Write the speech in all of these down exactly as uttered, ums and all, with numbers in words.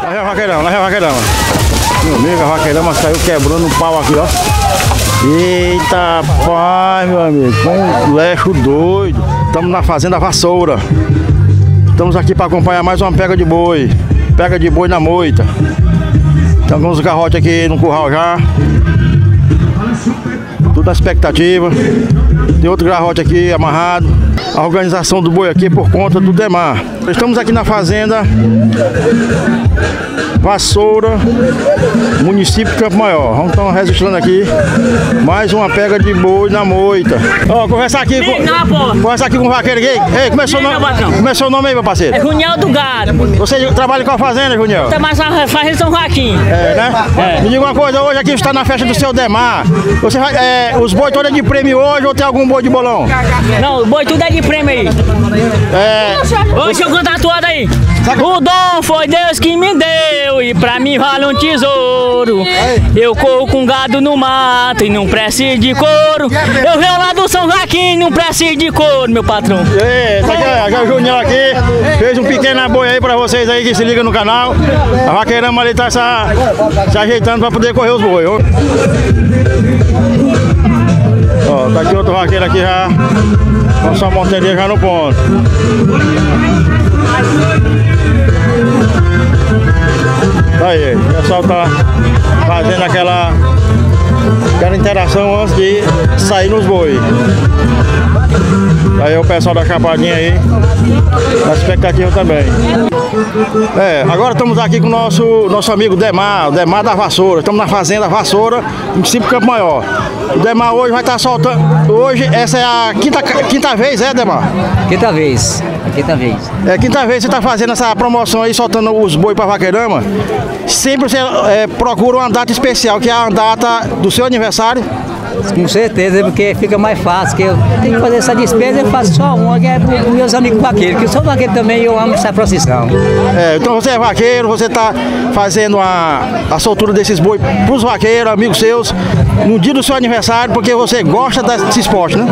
Lá é o vaqueirão, lá é o vaqueirão. Meu amigo, a vaqueirama saiu quebrando um pau aqui, ó. Eita, pai, meu amigo, com um lecho doido. Estamos na fazenda Vassoura. Estamos aqui para acompanhar mais uma pega de boi. Pega de boi na moita. Tem alguns garrotes aqui no curral já. Tudo na expectativa. Tem outro garrote aqui amarrado. A organização do boi aqui é por conta do Demar. Estamos aqui na fazenda Vassoura, município de Campo Maior. Vamos estar registrando aqui mais uma pega de boi na moita. Ó, oh, conversar aqui com conversar aqui com o vaqueiro aqui. Ei, começou o nome, começou o nome aí, meu parceiro? É Juniel do Gado. Você trabalha com a fazenda, Juniel? Tá mais na fazenda São Joaquim. É, né? É. Me diga uma coisa, hoje aqui está na festa do seu Demar. Você vai, é, os boi todos é de prêmio hoje ou tem algum boi de bolão? Não, o boi tudo é de prêmio aí. É. Hoje eu canto a toda aí. O dom foi Deus que me deu e pra mim vale um tesouro. Eu corro com gado no mato e não preciso de couro. Eu venho lá do São Joaquim e não preciso de couro, meu patrão. É, tá aqui, ó, o Juniel aqui fez um pequeno boi aí pra vocês aí que se ligam no canal. A vaqueirama ali tá se, se ajeitando pra poder correr os boi. Ó, ó, tá aqui outro vaqueiro aqui já com sua montaria já no ponto. Aí, o pessoal tá fazendo aquela, aquela interação antes de sair nos boi. Aí o pessoal da chapadinha aí, na expectativa também. É, agora estamos aqui com o nosso, nosso amigo Demar, o Demar da Vassoura. Estamos na fazenda Vassoura, município de Campo Maior. O Demar hoje vai estar soltando. Hoje, essa é a quinta, quinta vez, é, Demar? Quinta vez, quinta vez. É, quinta vez você está fazendo essa promoção aí, soltando os boi para vaqueirama. Sempre você é, procura uma data especial, que é a data do seu aniversário. Com certeza, porque fica mais fácil, que eu tenho que fazer essa despesa, eu faço só uma, que é para os meus amigos vaqueiros, que eu sou vaqueiro também e eu amo essa procissão. É, então você é vaqueiro, você está fazendo a, a soltura desses boi para os vaqueiros, amigos seus, no dia do seu aniversário, porque você gosta desse esporte, né?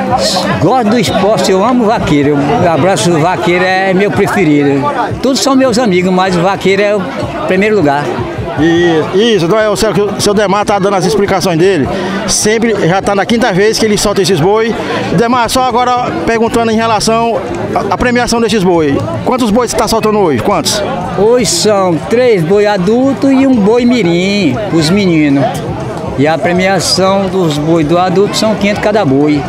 Gosto do esporte, eu amo vaqueiro, o abraço do vaqueiro é meu preferido. Todos são meus amigos, mas o vaqueiro é o primeiro lugar. Isso, isso, então é o seu, o seu Demar tá dando as explicações dele. Sempre já está na quinta vez que ele solta esses boi. Demar, só agora perguntando em relação à premiação desses boi. Quantos bois você está soltando hoje? Quantos? Hoje são três boi adultos e um boi mirim, os meninos. E a premiação dos boi do adulto são quinhentos cada boi.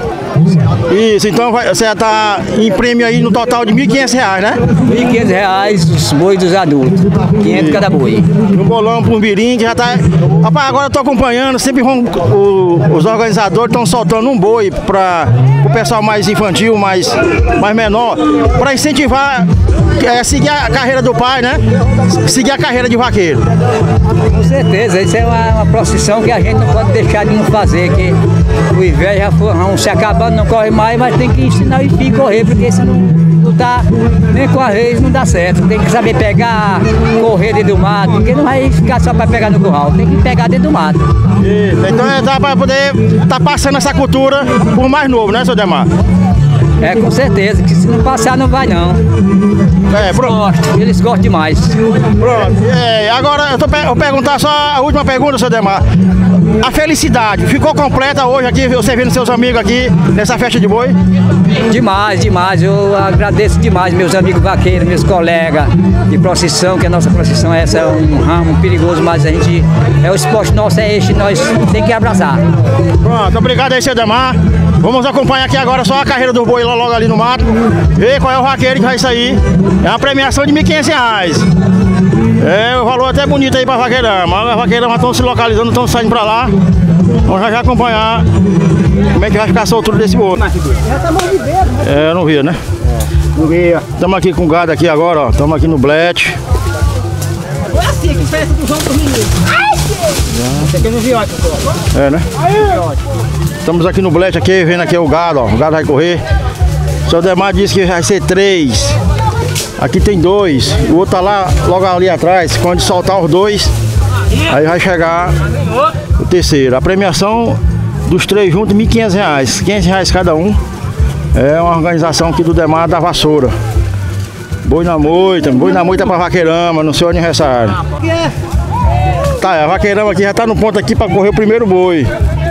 Isso, então vai, você está em prêmio aí no total de mil e quinhentos reais, né? mil e quinhentos reais os boi dos adultos, quinhentos cada boi. No bolão pro mirim que já tá... Rapaz, agora eu tô acompanhando, sempre vão, o, os organizadores estão soltando um boi para o pessoal mais infantil, mais, mais menor, para incentivar, é, seguir a carreira do pai, né? Seguir a carreira de vaqueiro. Com certeza, isso é uma, uma procissão que a gente não pode deixar de não fazer, que o inverno já foi, não se acabando, não corre mais, mas tem que ensinar o filho a correr, porque se não, não tá nem com a vez não dá certo. Tem que saber pegar, correr dentro do mato, porque não vai ficar só para pegar no curral, tem que pegar dentro do mato. Isso, então é dá para poder estar tá passando essa cultura por mais novo, né, seu Demar? É, com certeza, que se não passar não vai não. É, eles, gostam, eles gostam demais. Pronto, é, agora eu, tô, eu vou perguntar só a última pergunta, seu Demar. A felicidade ficou completa hoje aqui, você vendo seus amigos aqui nessa festa de boi? Demais, demais. Eu agradeço demais meus amigos vaqueiros, meus colegas de procissão, que a nossa procissão essa é um ramo perigoso, mas a gente, é o esporte nosso, é este, nós tem que abraçar. Pronto, obrigado aí, seu Demar. Vamos acompanhar aqui agora só a carreira do boi lá logo ali no mato. Ver qual é o vaqueiro que vai sair. É uma premiação de mil e quinhentos reais. É, o valor até bonito aí pra vaqueirama. As vaqueiras estão se localizando, estão saindo pra lá. Vamos já, já acompanhar como é que vai ficar a soltura desse boi. É, eu não via, né? Não via. Estamos aqui com o gado aqui agora, ó. Estamos aqui no blete. Foi assim, que festa do João dos meninos. Esse aqui é no viote, pô. É, né? Estamos aqui no blete aqui, vendo aqui o gado, ó. O gado vai correr. O seu Demar disse que vai ser três. Aqui tem dois. O outro tá lá, logo ali atrás. Quando soltar os dois, aí vai chegar o terceiro. A premiação dos três juntos, mil e quinhentos reais. quinhentos reais cada um. É uma organização aqui do Demar da Vassoura. Boi na moita, boi na moita pra Vaqueirama, no seu aniversário. Tá, a Vaqueirama aqui já tá no ponto aqui pra correr o primeiro boi.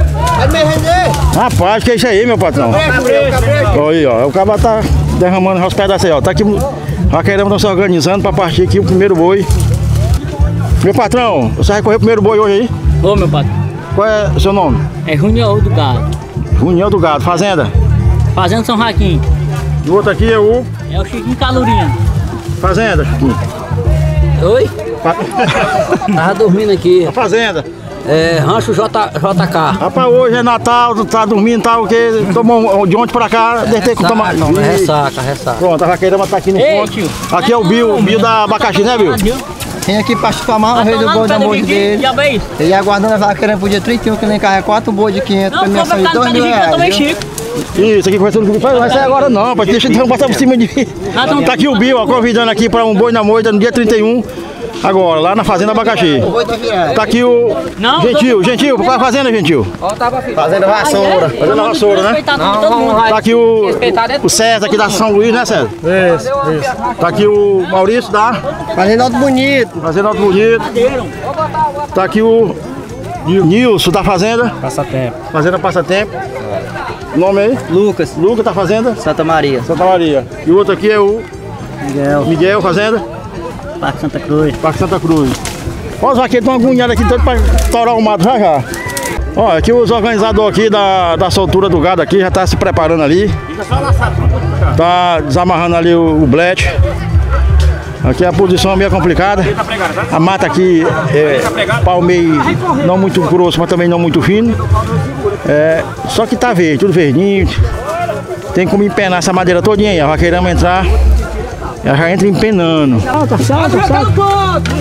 Rapaz, que é isso aí, meu patrão? Olha aí, ó, o cara tá derramando os pedaços aí, ó. Tá aqui, Vaqueirama tá se organizando pra partir aqui o primeiro boi. Meu patrão, você vai correr o primeiro boi hoje aí? Ô, meu patrão. Qual é o seu nome? É Junior do Gado. Junior do Gado, fazenda? Fazenda São Raquim. E o outro aqui é o... É o Chiquinho Caloriano. Fazenda, Chiquinho. Oi? Fa... Tava dormindo aqui. A fazenda. É, Rancho J, JK. Rapaz, hoje é Natal, tu tá dormindo, tá o quê? Tomou de ontem pra cá, deve ter que tomar. Não, é ressaca, ressaca. Pronto, a Vaqueirama tá aqui no Ei, ponto. tio. Aqui é o Bill, o Bill da abacaxi, né, Bill? Vem aqui pra chamar o rei do boi da moita dele. Ele aguardando a Vaqueirama pro dia trinta e um, que ele encarrega quatro boi de quinhentos, premiação de dois mil reais. Isso, aqui conversando comigo. Não vai sair agora não, pai. Deixa eu passar por cima de mim. Tá aqui o Bill, ó, convidando aqui pra um boi na moita no dia trinta e um. Agora, lá na Fazenda Abacaxi. Tá aqui o Gentil, Gentil, qual é a fazenda, Gentil? Fazenda Vassoura. Fazenda Vassoura, né? Tá aqui o, o César aqui da São Luís, né, César? Isso, isso. Tá aqui o Maurício da Fazenda Alto Bonito. Fazenda Alto Bonito. Tá aqui o Nilson da Fazenda Passatempo. Fazenda Passatempo. O nome aí? Lucas. Lucas da Fazenda Santa Maria. Santa Maria. E o outro aqui é o Miguel. Miguel Fazenda Parque Santa Cruz. Parque Santa Cruz. Ó, os vaqueiros estão agoniados aqui tanto para estourar o mato já já. Ó, aqui os organizadores aqui da, da soltura do gado aqui já tá se preparando ali. Tá desamarrando ali o, o blete. Aqui a posição é meio complicada. A mata aqui é palmeio não muito grosso, mas também não muito fino. É, só que tá verde, tudo verdinho. Tem como empenar essa madeira todinha aí. A Vaqueirama entrar, ela já entra empenando. Salta, salta, salta.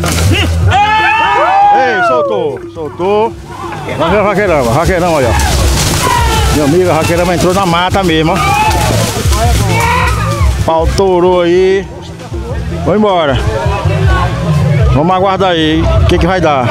Ei, soltou, soltou. Vai ver a Vaqueirama, a Vaqueirama, olha. Meu amigo, a Vaqueirama entrou na mata mesmo, ó. Pau torou aí. Vamos embora. Vamos aguardar aí o que que vai dar.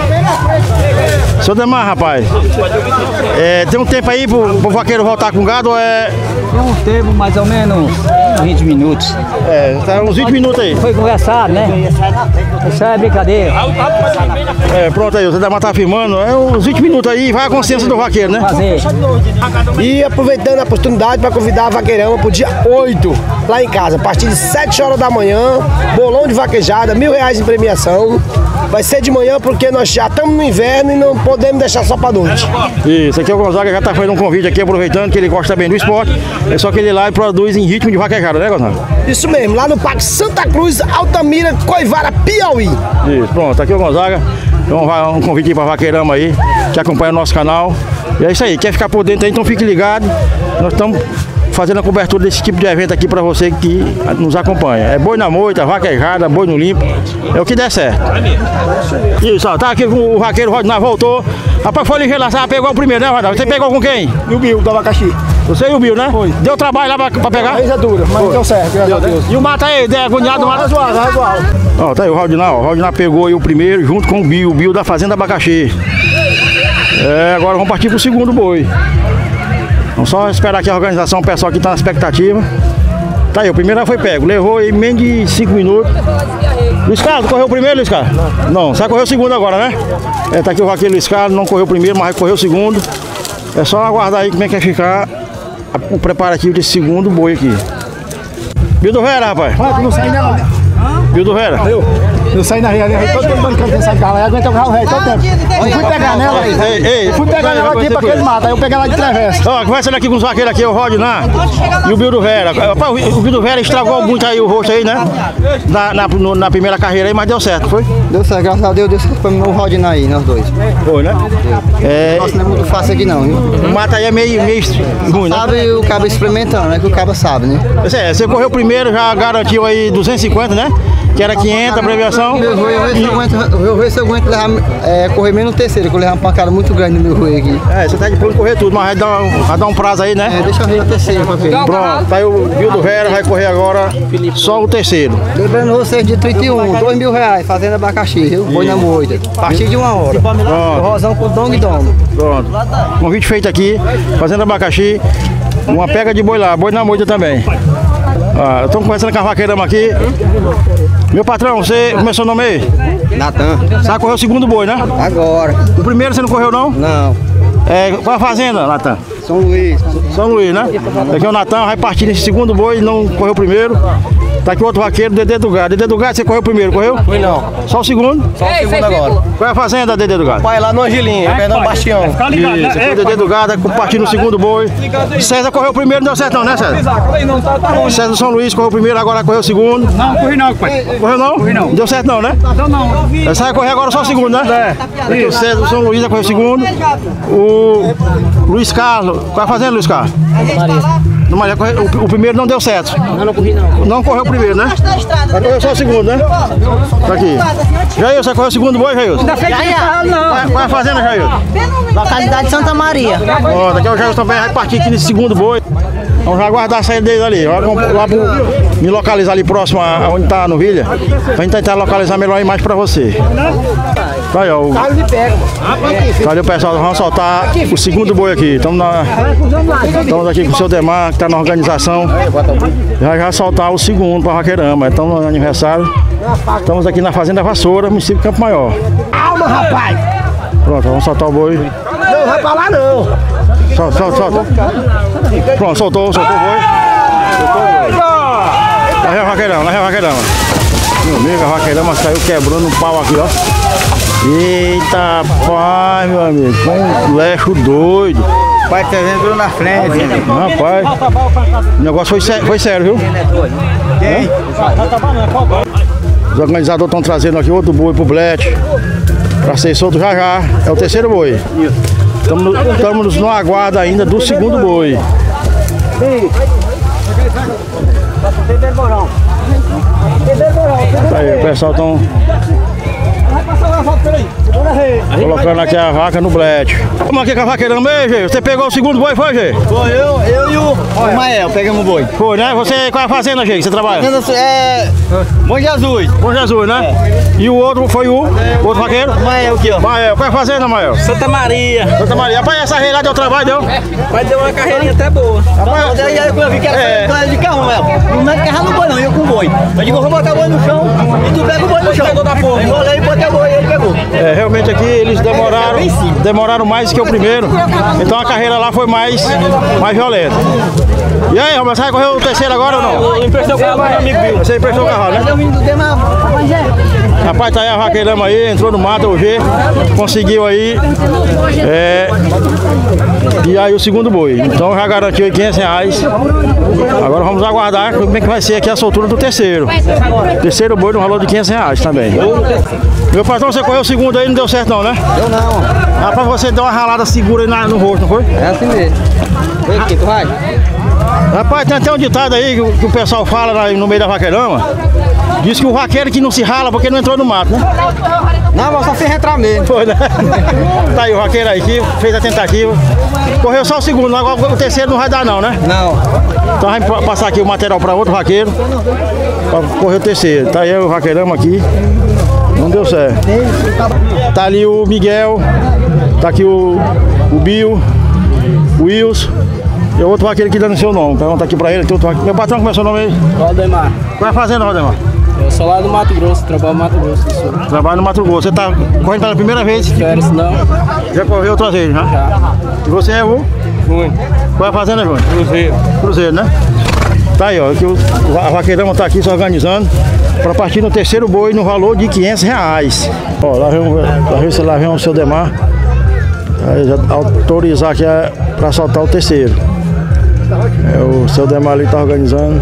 Seu Demar, rapaz, é, tem um tempo aí pro, pro vaqueiro voltar com gado ou é... Tem um tempo mais ou menos vinte minutos. É, tá uns vinte minutos aí. Foi conversado, né? Isso é brincadeira. É, pronto aí, o Zé Demar tá filmando, é uns vinte minutos aí, vai a consciência do vaqueiro, né? Fazer. E aproveitando a oportunidade para convidar a Vaqueirama pro dia oito, lá em casa, a partir de sete horas da manhã, bolão de vaquejada, mil reais em premiação. Vai ser de manhã porque nós já estamos no inverno e não podemos deixar só para noite. Isso, aqui é o Gonzaga, já tá fazendo um convite aqui, aproveitando que ele gosta bem do esporte. É só que ele lá e produz em ritmo de vaquejada, né, Gonzaga? Isso mesmo, lá no Parque Santa Cruz, Altamira, Coivara, Piauí. Isso, pronto, aqui é o Gonzaga. Então vai um convite para Vaqueirama aí, que acompanha o nosso canal. E é isso aí, quer ficar por dentro aí, então fique ligado. Nós estamos fazendo a cobertura desse tipo de evento aqui para você que nos acompanha. É boi na moita, vaquejada, boi no limpo, é o que der certo. Isso, ó, tá aqui com o vaqueiro Rodinal, voltou. Rapaz, foi ligeiro lá, pegou o primeiro, né, Rodinal? Você pegou com quem? E o Bill, do Abacaxi. Você e o Bill, né? Foi. Deu trabalho lá pra, pra pegar? A é dura, mas foi. Deu certo, graças a Deus. E o mato aí, é agoniado, o mato? Razoável, razoável. Ó, tá aí o Rodinal, o Rodinal pegou aí o primeiro junto com o Bill, o Bill da Fazenda Abacaxi. É, agora vamos partir pro segundo boi. Vamos só esperar aqui a organização, o pessoal que tá na expectativa. Tá aí, o primeiro já foi pego, levou aí menos de cinco minutos. Luiz Carlos, correu o primeiro, Luiz Carlos? Não, só correu o segundo agora, né? É, tá aqui o vaqueiro Luiz Carlos, não correu o primeiro, mas correu o segundo. É só aguardar aí como é que vai ficar o preparativo desse segundo boi aqui. Bill do Vera, rapaz. Vai, não sai não. Bill do Vera. Eu, eu saí na rua, todo mundo bancando essa carro, aguenta o carro rei todo tempo. Eu fui pegar nela, Ei, ei, fui pegar nela aqui pra aquele mato, aí eu peguei ela de travessa. Ó, conversando aqui com os vaqueiros aqui, o Rodinal e o Bill do Vera. Rapaz, o Bill do Vera estragou muito aí o rosto aí, né? Na, na, no, na primeira carreira aí, mas deu certo, foi? Deu certo, graças a Deus, deu certo pra mim o Rodinal aí, nós dois. Foi, né? É, nossa, não é muito fácil aqui não, viu? O mato aí é meio, meio ruim, né? Sabe o cabo experimentando, né? Que o cabo sabe, né? É, você correu primeiro, já garantiu aí duzentos e cinquenta, né? Que era quinhentos a abreviação. Meu rui, eu ver se eu aguento levar, é, correr menos no terceiro, que eu levar uma pancada muito grande no meu rui aqui. É, você tá de pronto correr tudo, mas vai dar, um, vai dar um prazo aí, né? É, deixa eu ver o terceiro pra ver. Pronto, tá aí o Bill do Vera, vai correr agora só o terceiro. Lembrando vocês, dia trinta e um, dois mil reais, fazendo abacaxi, viu? Boi na moita. A partir de uma hora. Pronto. Rosão com dong dong. Pronto. Convite feito aqui, fazendo abacaxi, uma pega de boi lá, boi na moita também. Ah, estamos conversando com a vaqueirama aqui. Meu patrão, você começou o nome aí? Natan. Sabe correr o segundo boi, né? Agora. O primeiro você não correu, não? Não. É, qual a fazenda, Natan? São Luís. São Luís, né? Aqui é o Natan, vai partir nesse segundo boi, não correu o primeiro. Tá aqui outro vaqueiro, Dedê do Gado. Dedê do Gado, você correu o primeiro, correu? Fui não. Só o segundo? Só o segundo agora. Qual é a fazenda, Dedê do Gado? Pai lá no Angelinho, Pernão Bastião. Isso, aqui o Dedê do Gado, partindo no segundo boi. César correu o primeiro, não deu certo não, né, César? César do São Luís correu o primeiro, agora correu o segundo. Não, corri não, pai. Correu não? Corri não. Não deu certo não, né? Não, não. Essa vai correr agora só o segundo, né? É. Aqui o César do São Luís vai correr o segundo. O Luiz Carlos, qual é a fazenda, Luiz Carlos? Não, mas o, o primeiro não deu certo. Não, não corri não. Não correu o primeiro, né? Vai correr só o segundo, né? Tá aqui. Jair, você correu o segundo boi, Jair? Não. Qual é a fazenda, Jair? Localidade Santa Maria. Ó, daqui o Jair também vai partir aqui nesse segundo boi. Vamos já aguardar a saída deles ali. Lá, lá pro, me localizar ali próximo a onde tá a novilha. Pra gente tentar localizar melhor a imagem pra você. Tá aí, ó. O... Cadê o pessoal? Vamos soltar o segundo boi aqui. Estamos na... Estamos aqui com o seu Demar, que tá na organização. Já já soltar o segundo pra vaqueirama. Estamos no aniversário. Estamos aqui na Fazenda Vassoura, município de Campo Maior. Calma, rapaz! Pronto, vamos soltar o boi. Não vai pra lá, não! Solta, solta, solta. Pronto, soltou, soltou o boi. Soltou o boi. Lá vem a vaqueirama, lá vem a vaqueirama. Meu amigo, a vaqueirama saiu quebrando um pau aqui, ó. Eita, pai, meu amigo. Com um lecho doido. Pai, tá vendo na frente. Rapaz, o negócio foi, sé foi sério, viu? Quem? Os organizadores estão trazendo aqui outro boi pro blete. Pra ser solto já já. É o terceiro boi. Estamos no aguardo ainda do segundo boi. Aí, o pessoal estão colocando aqui a vaca no blete. Vamos aqui com a vaqueirama aí, Gê. Você pegou o segundo boi, foi, Gê? Foi eu, eu e o, o Mael, pegamos o boi. Foi, né? Você, qual é a fazenda, Gê, que você trabalha? É. Bom Jesus. Bom Jesus, né? É. E o outro foi o, o outro vaqueiro? Mael aqui, ó. Mael, qual é a fazenda, Mael? Santa Maria. Santa Maria. Rapaz, essa rei lá deu trabalho, deu? Vai ter uma carreirinha até boa. Rapaz, Daí eu vi que era É. de carro, Mael. Não mete carro no boi, não, eu com o boi. Eu digo, eu vou botar o boi no chão e tu pega o boi no chão. Pegou da porra. Eu enrolei e botei o boi e ele pegou. É, realmente aqui eles demoraram, demoraram mais que o primeiro. Então a carreira lá foi mais, mais violenta. E aí, Roberto, você vai correr o terceiro agora ou não? Eu emprestei o carro pro meu amigo viu. Você emprestou o carro, né? Eu vim do tema. Rapaz, tá aí a vaqueirama aí, entrou no mato, o G, conseguiu aí. É, e aí o segundo boi. Então já garantiu aí quinhentos reais. Agora vamos aguardar como é que vai ser aqui a soltura do terceiro. Terceiro boi no valor de quinhentos reais também. Meu patrão, você correu o segundo aí, não deu certo não, né? Eu não. Rapaz, você deu uma ralada segura aí na, no rosto, não foi? É assim mesmo. Foi aqui, tu vai? Rapaz, tem até um ditado aí que, que o pessoal fala na, no meio da vaqueirama. Diz que o vaqueiro que não se rala porque não entrou no mato, né? Não, mas só fiz entrar mesmo. Foi, né? Tá aí o vaqueiro aí que fez a tentativa. Correu só o segundo, agora o terceiro não vai dar não, né? Não. Então vamos passar aqui o material para outro vaqueiro. Pra correr o terceiro. Tá aí o vaqueirama aqui. Não deu certo. Tá ali o Miguel. Tá aqui o, o Bill. O Wilson. E o outro vaqueiro aqui dando seu nome. Pergunta aqui pra ele. Tem outro vaqueiro. Meu patrão, como é seu nome aí? Valdemar. Qual é a fazenda, Valdemar? Eu sou lá do Mato Grosso, trabalho no Mato Grosso do Sul. Trabalho no Mato Grosso. Você tá correndo pela primeira vez? Férias, não? Já correu outras vezes, né? Já. E você é o? Fui. Qual é a fazenda, João? Cruzeiro. Cruzeiro, né? Tá aí, ó. Que o, a vaqueirama tá aqui se organizando para partir no terceiro boi no valor de quinhentos reais. Ó, lá vem, lá vem, lá vem o seu Demar. Aí já autorizar aqui para soltar o terceiro. É, o seu Demar ali tá organizando.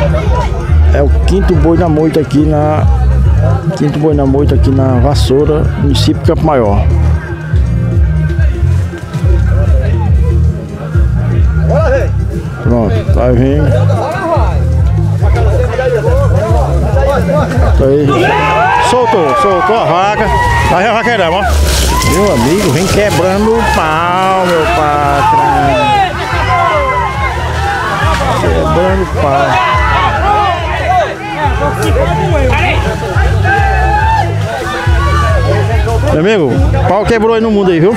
É o quinto boi na moita aqui na. Quinto boi na moita aqui na Vassoura, município de Campo Maior. Pronto, vai vir. Aí. Soltou, soltou a vaca. Aí a vaqueirama, ó. Meu amigo, vem quebrando o pau, meu patrão. Quebrando o pau. Meu amigo, o pau quebrou aí no mundo aí, viu?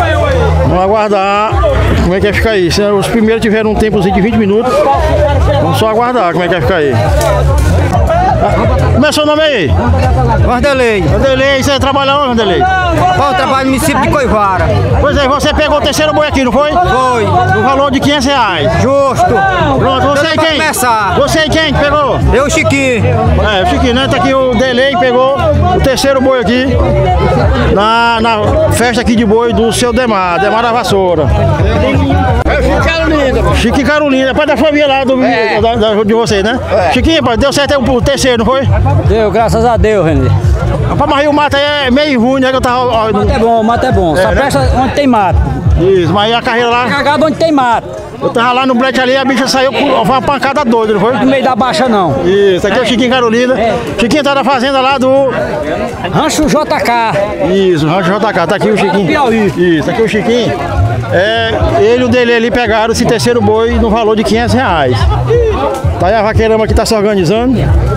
Vamos aguardar como é que vai ficar isso. Os primeiros tiveram um tempozinho de vinte minutos. Vamos só aguardar como é que vai ficar aí. Como é seu nome aí? Vanderlei. Vanderlei, você trabalha onde, Vanderlei? Eu trabalho no município de Coivara. Pois é, você pegou o terceiro boi aqui, não foi? Foi. No valor de quinhentos reais. Justo. Pronto, você e quem? Começar. Você e quem que pegou? Eu, Chiquinho. É, o Chiquinho, né? Tá aqui o Delei, pegou o terceiro boi aqui na, na festa aqui de boi do seu Demar, Demar da Vassoura. Chiquinho Carolina. Chiquinho Carolina, pai da família lá do, É. da, da, de vocês, né? É. Chiquinho, pai, deu certo aí o terceiro, não foi? Deu, graças a Deus, René. Rapaz, mas aí o mato aí é meio ruim, né? Que eu tava. Ó, Mato é bom, mato é bom. Só É, né? presta onde tem mato. Isso, mas aí a carreira lá. Cagado onde tem mato. Eu tava lá no brete ali, a bicha saiu com foi uma pancada doida, não foi? No meio da baixa, não. Isso, aqui é o Chiquinho Carolina. Chiquinho tá na fazenda lá do. Rancho J K. Isso, Rancho J K, tá aqui o Chiquinho. Piauí. Isso, aqui o Chiquinho. É, ele e o dele ali pegaram esse terceiro boi no valor de quinhentos reais. Tá aí a vaqueirama que tá se organizando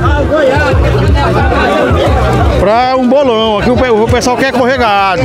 pra um bolão. Aqui o, pe- o pessoal quer correr gado.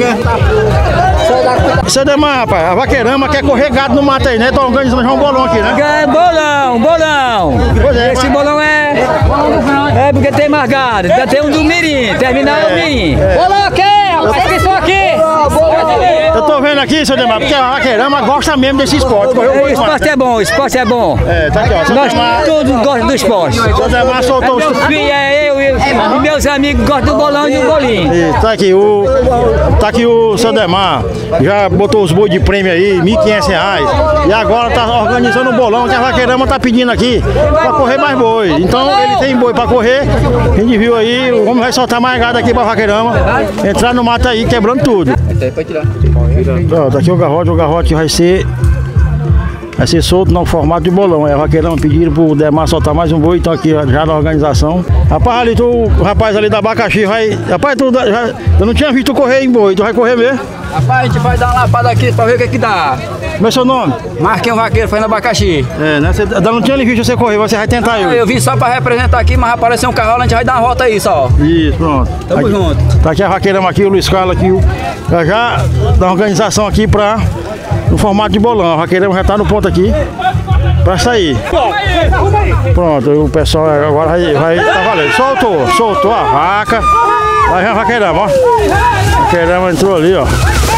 Você Demar, rapaz, a vaqueirama quer correr gado no mato aí, né? Tá organizando já um bolão aqui, né? É bolão, bolão. Pois é, Esse mas- bolão é. É porque tem mais gado. Já tem um do Mirim, terminar o Mirim. Bolão aqui, rapaz, que só aqui. Eu tô vendo aqui, seu Demar, porque a vaqueirama gosta mesmo desse esporte. Correu O boi demais, esporte né? é bom, o esporte é bom. É, tá aqui, ó. Seu Nós Demar, todos gostamos do esporte. seu Demar soltou Meu os. filho, é eu e e meus amigos gostam do bolão e do bolinho. Isso, tá aqui o. Tá aqui o seu Demar. Já botou os boi de prêmio aí, mil e quinhentos reais. E agora tá organizando um bolão que a vaqueirama tá pedindo aqui pra correr mais boi. Então ele tem boi pra correr. A gente viu aí, o homem vai soltar mais gado aqui pra vaqueirama. Entrar no mato aí, quebrando tudo. Ó, tá aqui o garrote, o garrote vai ser. Vai ser solto no formato de bolão. É, a vaqueirama pediram pro Demar soltar mais um boi, então aqui ó, já na organização. Rapaz, ali tu, o rapaz ali da abacaxi vai. Rapaz, tu já, eu não tinha visto tu correr em boi, tu vai correr mesmo? Rapaz, a gente vai dar uma lapada aqui pra ver o que que dá. Como é seu nome? Marquinhos Vaqueiro, foi no abacaxi. É, né? Você, eu não tinha visto você correr, você vai tentar eu. Eu vim só pra representar aqui, mas apareceu um cavalo, a gente vai dar uma volta aí só. Isso, pronto. Tamo aqui, junto. Tá aqui a vaqueirama aqui, o Luiz Carlos aqui, o, já, já da organização aqui pra. No formato de bolão. A vaqueirama já tá no ponto aqui pra sair. Pronto, o pessoal agora vai, vai tá valendo. Soltou, soltou a vaca. Vai a vaqueirama, ó. A vaqueirama entrou ali, ó.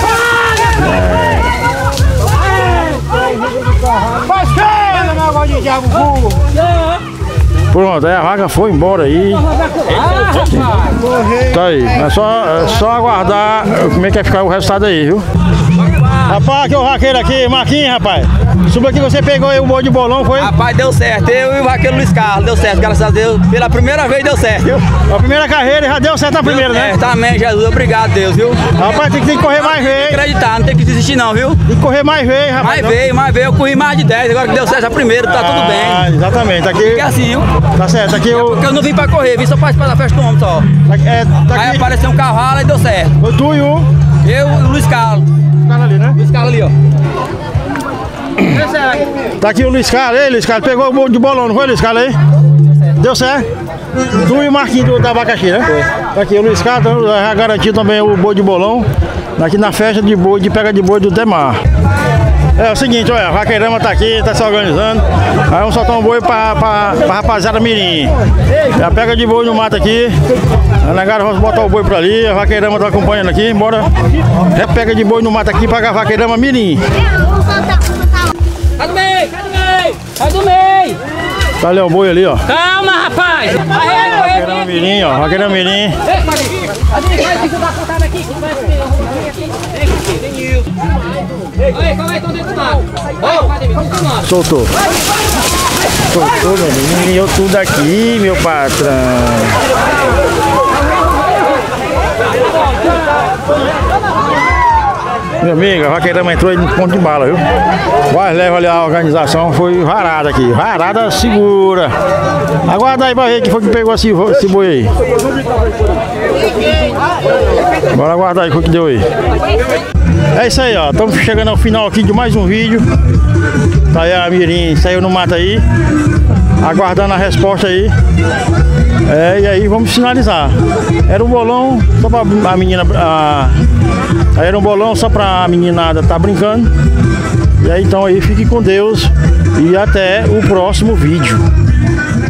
Pronto, aí a vaca foi embora aí. Tá aí, é só, é só aguardar como é que vai ficar o resultado aí, viu? Rapaz, aqui é o vaqueiro aqui, Marquinhos, rapaz. Suba aqui, você pegou aí o boi de bolão, foi? Rapaz, deu certo. Eu e o vaqueiro Luiz Carlos, deu certo, graças a Deus. Pela primeira vez deu certo, viu? A primeira carreira já deu certo a primeira, né? É, amém, Jesus. Obrigado, Deus, viu? Rapaz, tem que, tem que correr mais Tem que vezes. acreditar, não tem que desistir não, viu? Tem que correr mais vezes, rapaz. Mais veio, mais veio. Eu corri mais de dez, agora que deu certo a primeira, tá tudo Ah, bem. exatamente, tá aqui. Fica assim, viu? Tá certo, aqui o. Porque eu não vim pra correr, vim só participar da festa do homem só. Tá, é, tá Aí aqui. apareceu um cavalo e deu certo. O tu e o. Eu e o Luiz Carlos. Cara ali, né? Luiz Carlos ali, ó. Tá aqui o Luiz Carlos, aí, Luiz Carlos. Pegou o boi de bolão, não foi, Luiz Carlos aí? Deu certo? Tu e o Marquinhos do, da abacaxi, né? Foi. Tá aqui o Luiz Carlos, já garantiu também o boi de bolão. Aqui na festa de boi, de pega de boi do Demar. É o seguinte, olha, a vaqueirama tá aqui, tá se organizando. Aí vamos soltar um boi pra, pra, pra rapaziada mirim. Já pega de boi no mato aqui. A negada, vamos botar o boi pra ali, a vaqueirama tá acompanhando aqui, bora. Já pega de boi no mato aqui pra a vaqueirama mirim. Sai do meio, sai do meio, sai do meio. Tá ali o boi ali, ó. Calma, rapaz. Vaqueirama mirim, ó, vaqueirama mirim. Soltou. Soltou, meu menino. Eu tudo aqui, meu patrão. Meu amigo, a vaqueirama entrou aí no ponto de bala, viu? Vai, leva ali a organização, foi varada aqui. Varada segura. Aguarda aí pra ver quem foi que pegou esse, esse boi aí. Bora aguardar aí o que deu aí. É isso aí, ó. Estamos chegando ao final aqui de mais um vídeo. Tá aí a Mirim, saiu no mato aí. Aguardando a resposta aí. É, e aí vamos finalizar. Era um bolão só pra a menina. A, era um bolão só pra a meninada tá brincando. E aí então aí fique com Deus. e até o próximo vídeo.